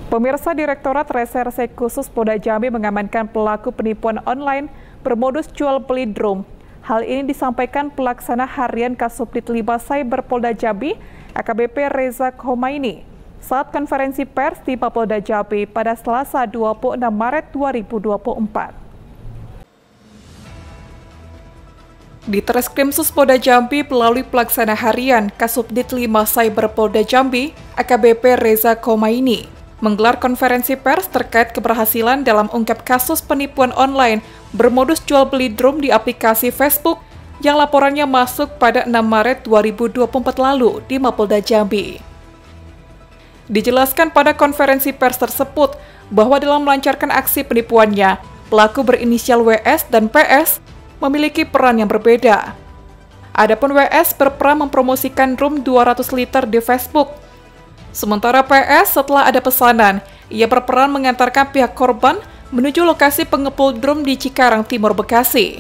Pemirsa, Direktorat Reserse Khusus Polda Jambi mengamankan pelaku penipuan online bermodus jual beli drum. Hal ini disampaikan pelaksana harian Kasubdit 5 Cyber Polda Jambi, AKBP Reza Khomaini, saat konferensi pers di Polda Jambi pada Selasa 26 Maret 2024. Di Treskrimsus Polda Jambi melalui pelaksana harian Kasubdit 5 Cyber Polda Jambi, AKBP Reza Khomaini, menggelar konferensi pers terkait keberhasilan dalam ungkap kasus penipuan online bermodus jual beli drum di aplikasi Facebook yang laporannya masuk pada 6 Maret 2024 lalu di Mapolda Jambi. Dijelaskan pada konferensi pers tersebut bahwa dalam melancarkan aksi penipuannya, pelaku berinisial WS dan PS memiliki peran yang berbeda. Adapun WS berperan mempromosikan drum 200 liter di Facebook. Sementara PS setelah ada pesanan, ia berperan mengantarkan pihak korban menuju lokasi pengepul drum di Cikarang Timur, Bekasi.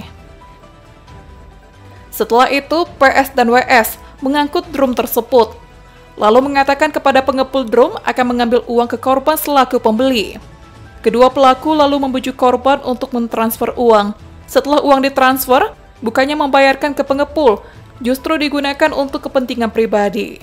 Setelah itu, PS dan WS mengangkut drum tersebut, lalu mengatakan kepada pengepul drum akan mengambil uang ke korban selaku pembeli. Kedua pelaku lalu membujuk korban untuk mentransfer uang. Setelah uang ditransfer, bukannya membayarkan ke pengepul, justru digunakan untuk kepentingan pribadi.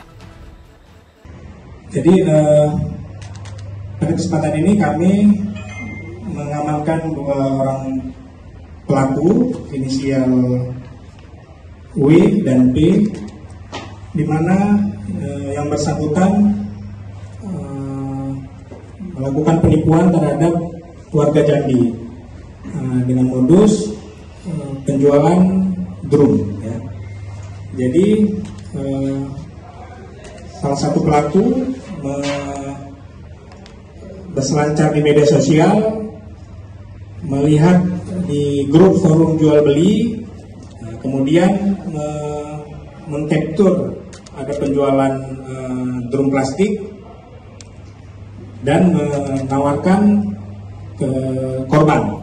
Jadi pada kesempatan ini kami mengamankan dua orang pelaku inisial W dan P, di mana yang bersangkutan melakukan penipuan terhadap warga Jambi dengan modus penjualan drum. Ya. Jadi salah satu pelaku berselancar di media sosial, melihat di grup forum jual beli, kemudian mengcapture ada penjualan drum plastik dan menawarkan ke korban.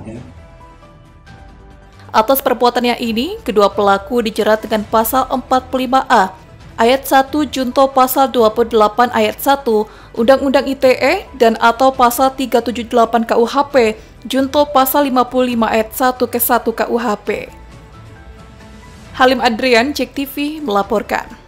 Atas perbuatannya ini, kedua pelaku dijerat dengan pasal 45A Ayat 1 Junto Pasal 28 Ayat 1 Undang-Undang ITE dan atau Pasal 378 KUHP Junto Pasal 55 Ayat 1 ke 1 KUHP. Halim Adrian, JEK TV melaporkan.